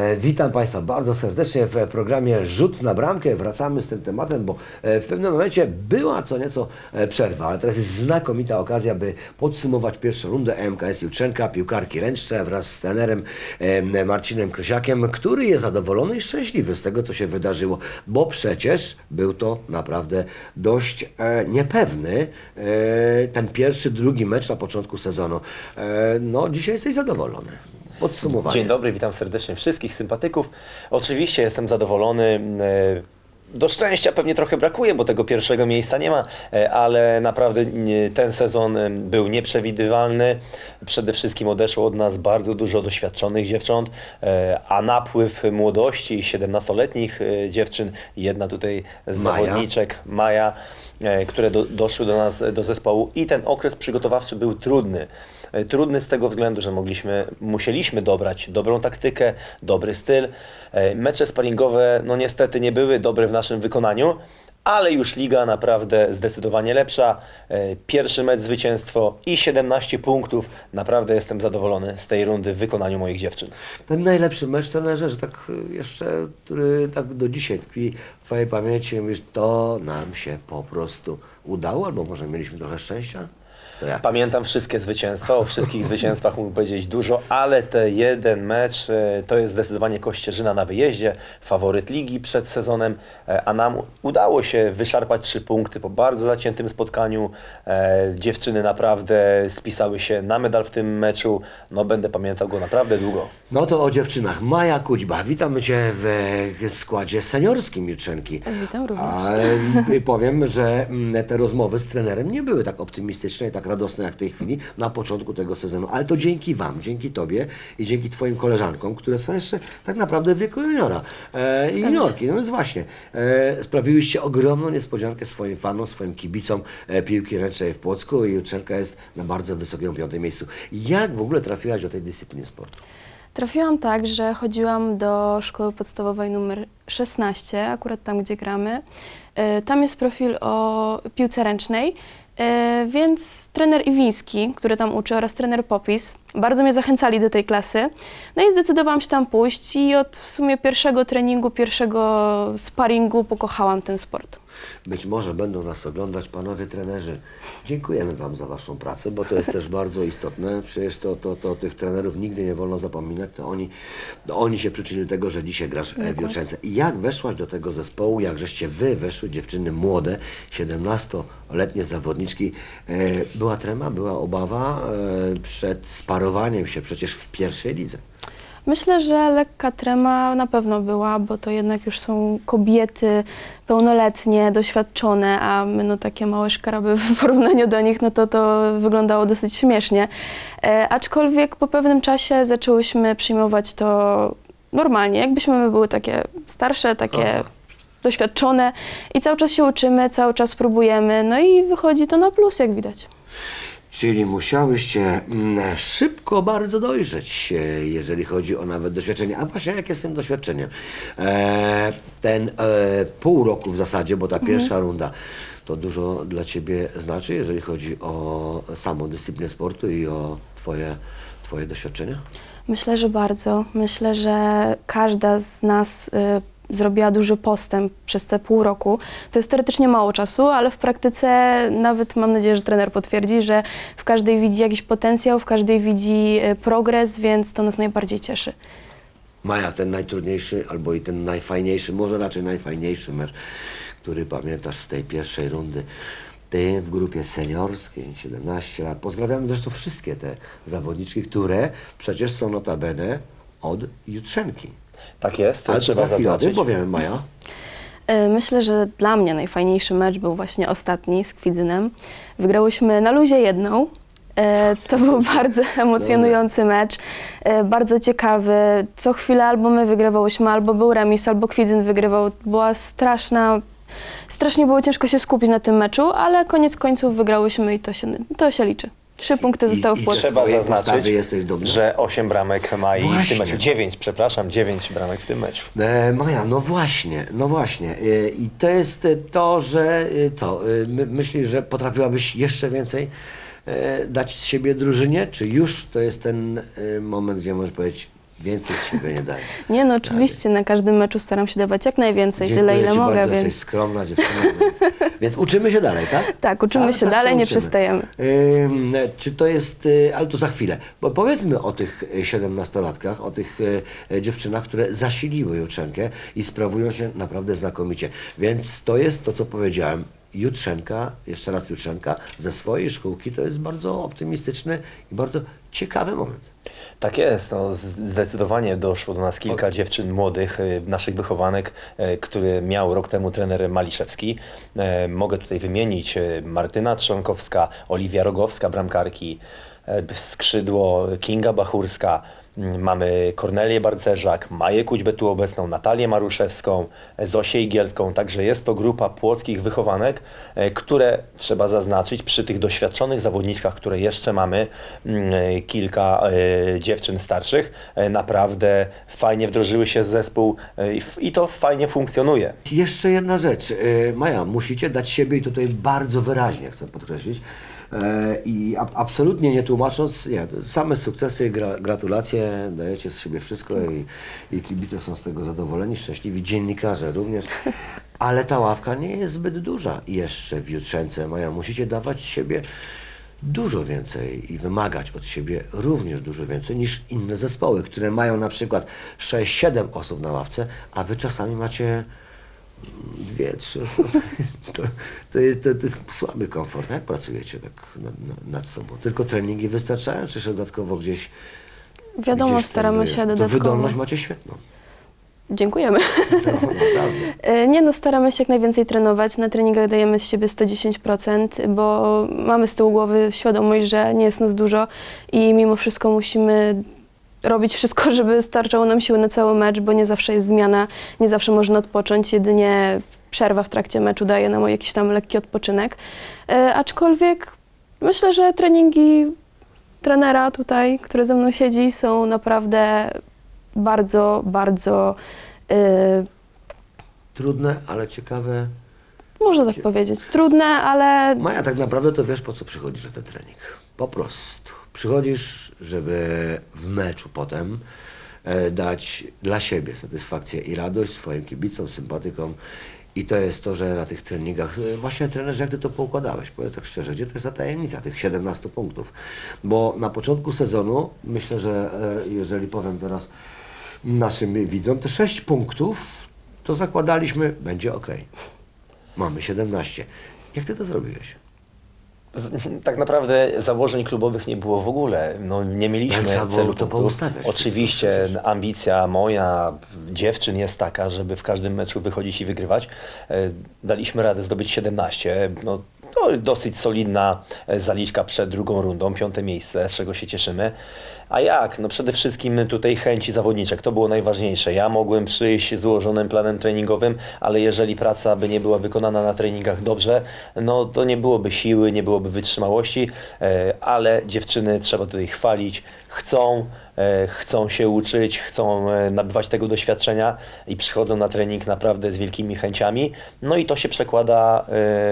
Witam Państwa bardzo serdecznie w programie Rzut na bramkę. Wracamy z tym tematem, bo w pewnym momencie była co nieco przerwa, ale teraz jest znakomita okazja, by podsumować pierwszą rundę MKS Jutrzenka, piłkarki ręczne wraz z trenerem Marcinem Krysiakiem, który jest zadowolony i szczęśliwy z tego, co się wydarzyło, bo przecież był to naprawdę dość niepewny ten pierwszy, drugi mecz na początku sezonu. No, dzisiaj jesteś zadowolony. Podsumowanie. Dzień dobry, witam serdecznie wszystkich sympatyków. Oczywiście jestem zadowolony. Do szczęścia pewnie trochę brakuje, bo tego pierwszego miejsca nie ma, ale naprawdę ten sezon był nieprzewidywalny. Przede wszystkim odeszło od nas bardzo dużo doświadczonych dziewcząt, a napływ młodości, 17-letnich dziewczyn, jedna tutaj z zawodniczek, Maja, które doszły do nas, do zespołu, i ten okres przygotowawczy był trudny. Trudny z tego względu, że musieliśmy dobrać dobrą taktykę, dobry styl. Mecze sparingowe no niestety nie były dobre w naszym wykonaniu, ale już liga naprawdę zdecydowanie lepsza. Pierwszy mecz zwycięstwo i 17 punktów. Naprawdę jestem zadowolony z tej rundy w wykonaniu moich dziewczyn. Ten najlepszy mecz, trenerze, że tak jeszcze, który tak do dzisiaj tkwi w Twojej pamięci, mówisz, to nam się po prostu udało, albo może mieliśmy trochę szczęścia? Pamiętam wszystkie zwycięstwa, o wszystkich zwycięstwach mógł powiedzieć dużo, ale ten jeden mecz to jest zdecydowanie Kościerzyna na wyjeździe, faworyt ligi przed sezonem, a nam udało się wyszarpać 3 punkty po bardzo zaciętym spotkaniu. Dziewczyny naprawdę spisały się na medal w tym meczu, no będę pamiętał go naprawdę długo. No to o dziewczynach. Maja Kućba, witamy Cię w składzie seniorskim Jutrzenki. Witam również. I powiem, że te rozmowy z trenerem nie były tak optymistyczne i tak radosne jak w tej chwili na początku tego sezonu, ale to dzięki Wam, dzięki Tobie i dzięki Twoim koleżankom, które są jeszcze tak naprawdę w wieku juniora i juniorki. No więc właśnie, sprawiłyście ogromną niespodziankę swoim fanom, swoim kibicom piłki ręcznej w Płocku i Jutrzenka jest na bardzo wysokim 5. miejscu. Jak w ogóle trafiłaś do tej dyscypliny sportu? Trafiłam tak, że chodziłam do szkoły podstawowej numer 16, akurat tam, gdzie gramy. Tam jest profil o piłce ręcznej, więc trener Iwiński, który tam uczy, oraz trener Popis bardzo mnie zachęcali do tej klasy. No i zdecydowałam się tam pójść i od w sumie pierwszego treningu, pierwszego sparingu pokochałam ten sport. Być może będą nas oglądać panowie trenerzy. Dziękujemy Wam za Waszą pracę, bo to jest też bardzo istotne. Przecież to tych trenerów nigdy nie wolno zapominać. To oni się przyczynili do tego, że dzisiaj grasz w Jutrzence. I jak weszłaś do tego zespołu, jak żeście Wy weszły, dziewczyny młode, 17-letnie zawodniczki. Była trema, była obawa przed sparowaniem się przecież w pierwszej lidze. Myślę, że lekka trema na pewno była, bo to jednak już są kobiety pełnoletnie, doświadczone, a my no takie małe szkaraby w porównaniu do nich, no to wyglądało dosyć śmiesznie. Aczkolwiek po pewnym czasie zaczęłyśmy przyjmować to normalnie, jakbyśmy my były takie starsze, takie doświadczone i cały czas się uczymy, cały czas próbujemy, no i wychodzi to na plus, jak widać. Czyli musiałyście szybko bardzo dojrzeć, jeżeli chodzi o nawet doświadczenie. A właśnie, jakie jest z tym doświadczeniem? Ten pół roku w zasadzie, bo ta pierwsza runda, to dużo dla Ciebie znaczy, jeżeli chodzi o samą dyscyplinę sportu i o Twoje doświadczenia? Myślę, że bardzo. Myślę, że każda z nas zrobiła duży postęp przez te pół roku. To jest teoretycznie mało czasu, ale w praktyce nawet mam nadzieję, że trener potwierdzi, że w każdej widzi jakiś potencjał, w każdej widzi progres, więc to nas najbardziej cieszy. Maja, ten najtrudniejszy albo i ten najfajniejszy, może raczej najfajniejszy mecz, który pamiętasz z tej pierwszej rundy. Ty w grupie seniorskiej, 17 lat. Pozdrawiamy zresztą wszystkie te zawodniczki, które przecież są notabene od Jutrzenki. Tak jest, ale trzeba zaznaczyć. Powiemy, Maja. Myślę, że dla mnie najfajniejszy mecz był właśnie ostatni z Kwidzynem. Wygrałyśmy na luzie 1. To był bardzo emocjonujący mecz, bardzo ciekawy. Co chwilę albo my wygrywałyśmy, albo był remis, albo Kwidzyn wygrywał. Była strasznie było ciężko się skupić na tym meczu, ale koniec końców wygrałyśmy i to się liczy. 3 punkty zostały w Płocku. Trzeba zaznaczyć, że 8 bramek ma i w tym meczu. 9 bramek w tym meczu. Maja, no właśnie. I to jest to, że co, myślisz, że potrafiłabyś jeszcze więcej dać z siebie drużynie, czy już to jest ten moment, gdzie możesz powiedzieć, Więcej z siebie nie daje. Nie no, oczywiście, na każdym meczu staram się dawać jak najwięcej, Dziękuję tyle ile ci mogę, bardzo, więc... jesteś skromna dziewczyna, więc uczymy się dalej, tak? Tak, uczymy Cały się czas dalej, nie uczymy. przestajemy. Czy to jest, ale to za chwilę, bo powiedzmy o tych 17-latkach, o tych dziewczynach, które zasiliły Jutrzenkę i sprawują się naprawdę znakomicie. Więc to jest to, co powiedziałem. Jutrzenka, jeszcze raz Jutrzenka, ze swojej szkółki to jest bardzo optymistyczny i bardzo ciekawy moment. Tak jest, no, zdecydowanie doszło do nas kilka dziewczyn młodych, naszych wychowanek, który miał rok temu trener Maliszewski. Mogę tutaj wymienić Martyna Trzonkowska, Oliwia Rogowska, bramkarki, skrzydło Kinga Bachurska, mamy Kornelię Barcerzak, Maję Kućbę tu obecną, Natalię Maruszewską, Zosię Igielską, także jest to grupa płockich wychowanek, które trzeba zaznaczyć przy tych doświadczonych zawodniczkach, które jeszcze mamy, kilka dziewczyn starszych, naprawdę fajnie wdrożyły się w zespół i to fajnie funkcjonuje. Jeszcze jedna rzecz. Maja, musicie dać siebie i tutaj bardzo wyraźnie chcę podkreślić. I absolutnie nie tłumacząc, nie, same sukcesy, gratulacje, dajecie z siebie wszystko i kibice są z tego zadowoleni, szczęśliwi, dziennikarze również, ale ta ławka nie jest zbyt duża jeszcze w Jutrzence. Maja, musicie dawać z siebie dużo więcej i wymagać od siebie również dużo więcej niż inne zespoły, które mają na przykład 6-7 osób na ławce, a wy czasami macie 2-3 osoby. To jest słaby komfort. Jak pracujecie tak nad sobą? Tylko treningi wystarczają, czy jeszcze dodatkowo gdzieś... Wiadomo, gdzieś staramy trenujesz? się To dodatkowo... wydolność macie świetną. Dziękujemy. No, naprawdę. Nie no, staramy się jak najwięcej trenować. Na treningach dajemy z siebie 110%, bo mamy z tyłu głowy świadomość, że nie jest nas dużo i mimo wszystko musimy robić wszystko, żeby starczało nam siły na cały mecz, bo nie zawsze jest zmiana, nie zawsze można odpocząć, jedynie przerwa w trakcie meczu daje nam jakiś tam lekki odpoczynek. Aczkolwiek myślę, że treningi trenera tutaj, który ze mną siedzi, są naprawdę bardzo, bardzo Trudne, ale ciekawe. można tak powiedzieć, trudne, ale Maja, tak naprawdę to wiesz, po co przychodzisz na ten trening. Po prostu. Przychodzisz, żeby w meczu potem dać dla siebie satysfakcję i radość swoim kibicom, sympatykom. I to jest to, że na tych treningach, właśnie trenerze, jak ty to poukładałeś? Powiedz tak szczerze, gdzie to jest ta tajemnica tych 17 punktów? Bo na początku sezonu, myślę, że jeżeli powiem teraz naszym widzom, te 6 punktów, to zakładaliśmy, będzie ok. Mamy 17. Jak ty to zrobiłeś? Tak naprawdę założeń klubowych nie było w ogóle. No, nie mieliśmy Trzeba było celu to punktów. poustawiać Oczywiście wszystko przecież. ambicja moja, dziewczyn jest taka, żeby w każdym meczu wychodzić i wygrywać. Daliśmy radę zdobyć 17. No, to dosyć solidna zaliczka przed drugą rundą, 5. miejsce, z czego się cieszymy. A jak? No przede wszystkim tutaj chęci zawodniczek, to było najważniejsze. Ja mogłem przyjść z ułożonym planem treningowym, ale jeżeli praca by nie była wykonana na treningach dobrze, no to nie byłoby siły, nie byłoby wytrzymałości, ale dziewczyny trzeba tutaj chwalić, chcą się uczyć, chcą nabywać tego doświadczenia i przychodzą na trening naprawdę z wielkimi chęciami. No i to się przekłada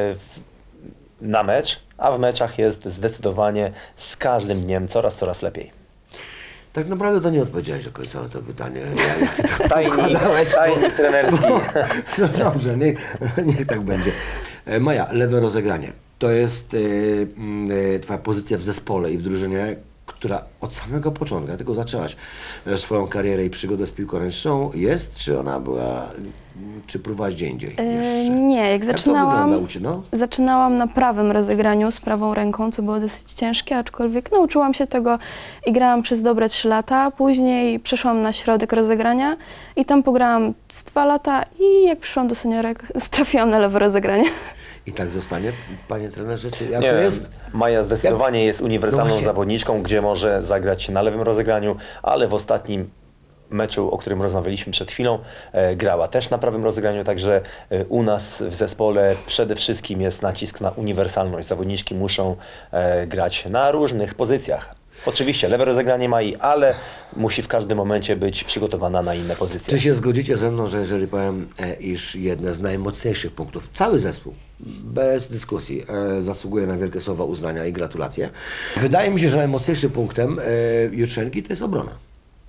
na mecz, a w meczach jest zdecydowanie z każdym dniem coraz lepiej. Tak naprawdę to nie odpowiedziałeś do końca na to pytanie. Jak ty to Tajnik trenerski. No dobrze, niech tak będzie. Maja, lewe rozegranie. To jest twoja pozycja w zespole i w drużynie, która od samego początku, jak tylko zaczęłaś swoją karierę i przygodę z piłką ręczną, jest, czy ona była, czy próbowałaś gdzie indziej jeszcze? nie, jak Jak to wygląda u Ciebie? No? zaczynałam na prawym rozegraniu z prawą ręką, co było dosyć ciężkie, aczkolwiek nauczyłam się tego i grałam przez dobre 3 lata. Później przeszłam na środek rozegrania i tam pograłam z 2 lata i jak przyszłam do seniorek, trafiłam na lewe rozegranie. I tak zostanie, panie trenerze? Czy jak Nie, to jest? Maja zdecydowanie jest uniwersalną No właśnie. zawodniczką, gdzie może zagrać na lewym rozegraniu, ale w ostatnim meczu, o którym rozmawialiśmy przed chwilą, grała też na prawym rozegraniu, także u nas w zespole przede wszystkim jest nacisk na uniwersalność. Zawodniczki muszą grać na różnych pozycjach. Oczywiście lewe rozegranie ma ale musi w każdym momencie być przygotowana na inne pozycje. Czy się zgodzicie ze mną, że jeżeli powiem, iż jedne z najmocniejszych punktów, cały zespół, bez dyskusji, zasługuje na wielkie słowa uznania i gratulacje. Wydaje mi się, że najmocniejszym punktem Jutrzenki to jest obrona.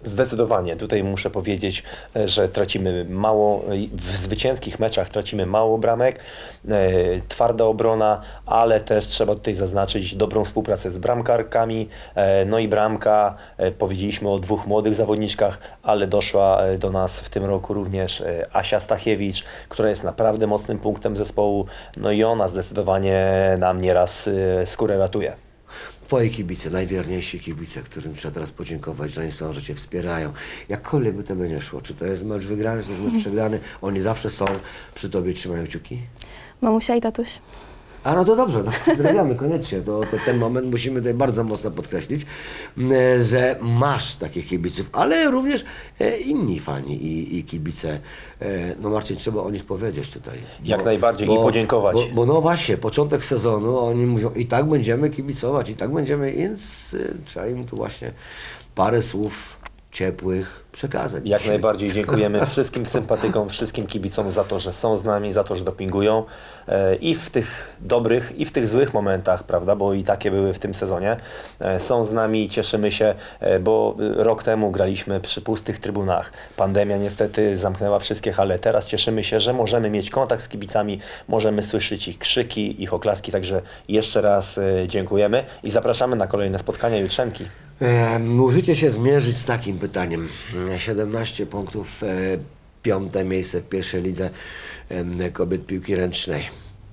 Zdecydowanie. Tutaj muszę powiedzieć, że tracimy mało, w zwycięskich meczach tracimy mało bramek, twarda obrona, ale też trzeba tutaj zaznaczyć dobrą współpracę z bramkarkami. No i bramka, powiedzieliśmy o 2 młodych zawodniczkach, ale doszła do nas w tym roku również Asia Stachiewicz, która jest naprawdę mocnym punktem zespołu. No i ona zdecydowanie nam nieraz skórę ratuje. Twoi kibice, najwierniejsi kibice, którym trzeba teraz podziękować, że oni są, że Cię wspierają. Jakkolwiek by to będzie szło, czy to jest mecz wygrany, czy to jest mecz przegrany, oni zawsze są przy Tobie, trzymają kciuki. Mamusia i tatuś. A no to dobrze, no, pozdrawiamy koniecznie. Ten moment musimy tutaj bardzo mocno podkreślić, że masz takich kibiców, ale również inni fani i kibice. No Marcin, trzeba o nich powiedzieć tutaj. Jak najbardziej i podziękować. Bo no właśnie, początek sezonu, oni mówią, i tak będziemy kibicować, i tak będziemy, więc trzeba im tu właśnie parę słów ciepłych przekazać. Jak najbardziej dziękujemy wszystkim sympatykom, wszystkim kibicom za to, że są z nami, za to, że dopingują i w tych dobrych, i w tych złych momentach, prawda, bo i takie były w tym sezonie. Są z nami, cieszymy się, bo rok temu graliśmy przy pustych trybunach. Pandemia niestety zamknęła wszystkie hale. Teraz cieszymy się, że możemy mieć kontakt z kibicami, możemy słyszeć ich krzyki, ich oklaski, także jeszcze raz dziękujemy i zapraszamy na kolejne spotkania jutrzenki. Możecie się zmierzyć z takim pytaniem. 17 punktów, 5. miejsce w pierwszej lidze kobiet piłki ręcznej.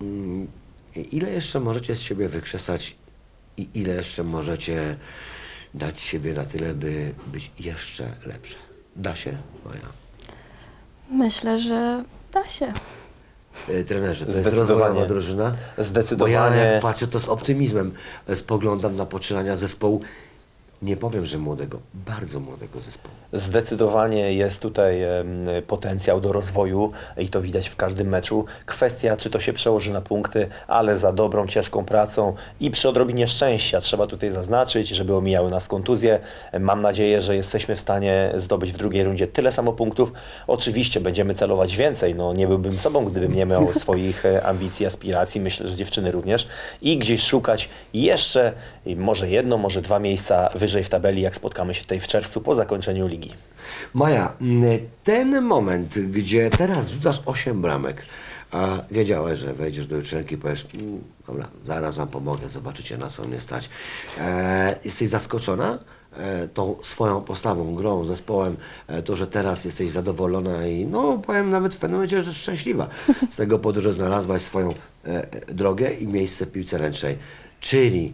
Ile jeszcze możecie z siebie wykrzesać i ile jeszcze możecie dać siebie na tyle, by być jeszcze lepsze? Da się? No ja. Myślę, że da się. Trenerze, to jest Zdecydowanie. rozwojowa drużyna? Zdecydowanie. Bo ja jak patrzę, to z optymizmem spoglądam na poczynania zespołu. Nie powiem, że młodego, bardzo młodego zespołu. Zdecydowanie jest tutaj potencjał do rozwoju i to widać w każdym meczu. Kwestia, czy to się przełoży na punkty, ale za dobrą, ciężką pracą i przy odrobinie szczęścia trzeba tutaj zaznaczyć, żeby omijały nas kontuzje. Mam nadzieję, że jesteśmy w stanie zdobyć w drugiej rundzie tyle samo punktów. Oczywiście będziemy celować więcej, no nie byłbym sobą, gdybym nie miał swoich ambicji, aspiracji, myślę, że dziewczyny również i gdzieś szukać jeszcze może 1, może 2 miejsca wyżej w tabeli, jak spotkamy się tutaj w czerwcu po zakończeniu ligi. Maja, ten moment, gdzie teraz rzucasz 8 bramek, a wiedziałeś, że wejdziesz do jutrzenki i powiesz, dobra, zaraz wam pomogę, zobaczycie, na co mnie stać. Jesteś zaskoczona tą swoją postawą, grą, zespołem, to, że teraz jesteś zadowolona i no powiem nawet w pewnym momencie, że szczęśliwa z tego powodu, że znalazłaś swoją drogę i miejsce w piłce ręcznej. Czyli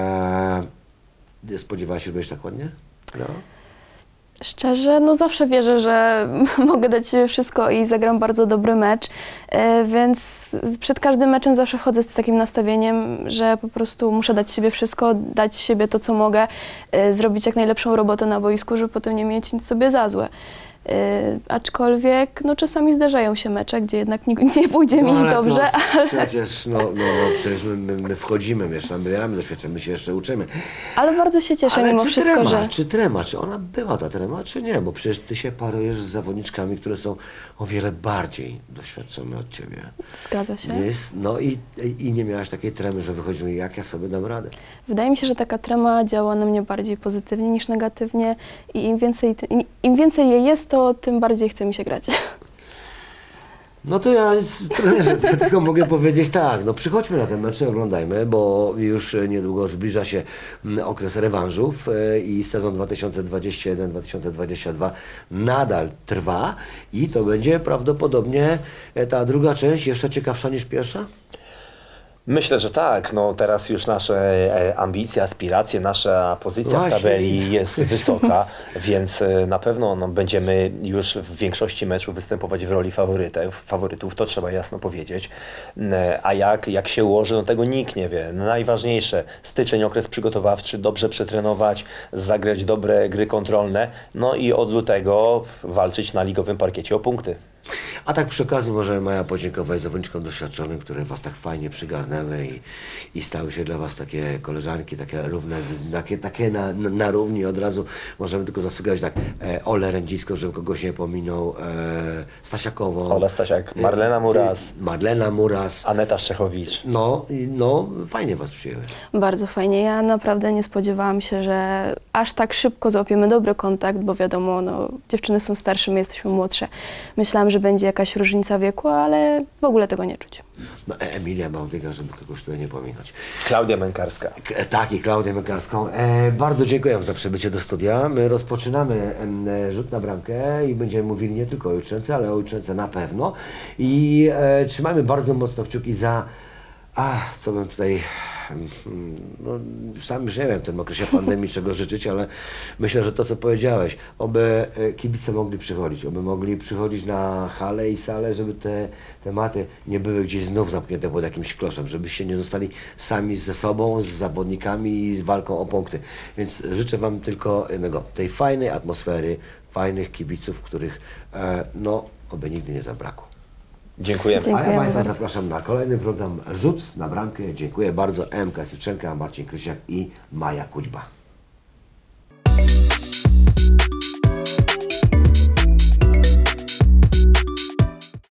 spodziewałaś się, że będziesz tak ładnie? No. Szczerze, no zawsze wierzę, że mogę dać wszystko i zagram bardzo dobry mecz, więc przed każdym meczem zawsze wchodzę z takim nastawieniem, że po prostu muszę dać siebie wszystko, dać siebie to, co mogę, zrobić jak najlepszą robotę na boisku, żeby potem nie mieć nic sobie za złe. Aczkolwiek no, czasami zdarzają się mecze, gdzie jednak nie pójdzie mi ale dobrze. To, przecież, przecież my wchodzimy, wiesz, nabieramy doświadczenia, my się jeszcze uczymy. Ale bardzo się cieszę Ale mimo czy wszystko, trema, że... czy trema, czy ona była ta trema, czy nie? Bo przecież ty się parujesz z zawodniczkami, które są o wiele bardziej doświadczone od ciebie. Zgadza się. Jest, no i nie miałaś takiej tremy, że wychodzimy, jak ja sobie dam radę. Wydaje mi się, że taka trema działa na mnie bardziej pozytywnie niż negatywnie i im więcej jej jest, to tym bardziej chce mi się grać. No to ja, trenerze, ja tylko mogę powiedzieć tak, no przychodźmy na ten mecz, oglądajmy, bo już niedługo zbliża się okres rewanżów i sezon 2021-2022 nadal trwa i to będzie prawdopodobnie ta druga część jeszcze ciekawsza niż pierwsza? Myślę, że tak. No, teraz już nasze ambicje, aspiracje, nasza pozycja w tabeli jest wysoka, więc na pewno będziemy już w większości meczów występować w roli faworytów, to trzeba jasno powiedzieć. A jak się ułoży, no tego nikt nie wie. Najważniejsze, styczeń, okres przygotowawczy, dobrze przetrenować, zagrać dobre gry kontrolne, no i od lutego walczyć na ligowym parkiecie o punkty. A tak przy okazji może Maja podziękować zawodniczkom doświadczonym, które Was tak fajnie przygarnęły i stały się dla Was takie koleżanki, takie równe, takie na równi. Od razu możemy tylko zasugerować tak, Olę Rędziską, żeby kogoś nie pominął, Stasiakową. Ola Stasiak, Marlena Muras, Marlena Muras. Aneta Szczechowicz. No, fajnie Was przyjęły. Bardzo fajnie. Ja naprawdę nie spodziewałam się, że aż tak szybko złapiemy dobry kontakt, bo wiadomo, no, dziewczyny są starsze, my jesteśmy młodsze. Myślałam, że będzie jakaś różnica wieku, ale w ogóle tego nie czuć. No, Emilia Bałdyga, żeby kogoś tutaj nie pominąć. Klaudia Mękarska. Tak, i Klaudię Mękarską. Bardzo dziękuję za przybycie do studia. My rozpoczynamy rzut na bramkę i będziemy mówili nie tylko o jutrzence, ale o jutrzence na pewno. I trzymamy bardzo mocno kciuki za... co bym tutaj... No, sam już nie wiem w tym okresie pandemii czego życzyć, ale myślę, że to co powiedziałeś, oby kibice mogli przychodzić na hale i sale, żeby te tematy nie były gdzieś znów zamknięte pod jakimś kloszem, żebyście nie zostali sami ze sobą, z zawodnikami i z walką o punkty. Więc życzę Wam tylko jednego, tej fajnej atmosfery, fajnych kibiców, których oby nigdy nie zabrakło. Dziękujemy. A ja Dziękujemy Państwa bardzo. zapraszam na kolejny program Rzut na bramkę. Dziękuję bardzo. MKS Jutrzenka, Marcin Krysiak i Maja Kućba.